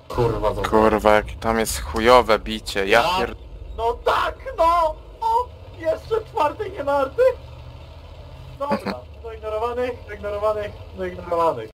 Kurwa, zobacz. Kurwa, jakie tam jest chujowe bicie, ja Ja? pier... No tak, no! O! Jeszcze czwarty nie marty? Dobra, zaignorowany, zaignorowany, zaignorowany.